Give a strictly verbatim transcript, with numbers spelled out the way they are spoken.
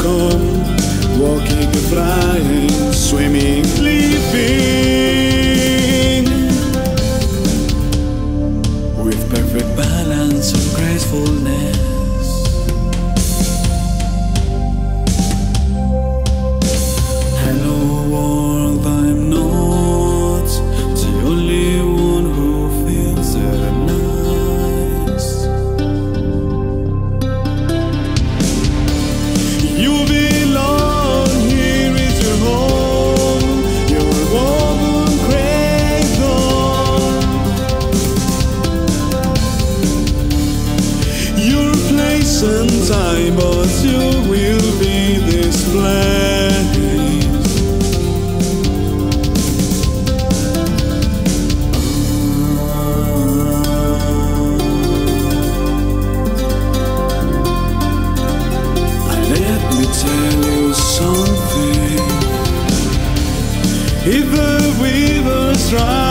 freedom, walking, flying, swimming, living with perfect balance of gracefulness. Hello world, I'm not the only one who feels that nice. You belong, here is your home, your woman cradle, your place and time, but you will be this place. Tell you something. If the rivers dry,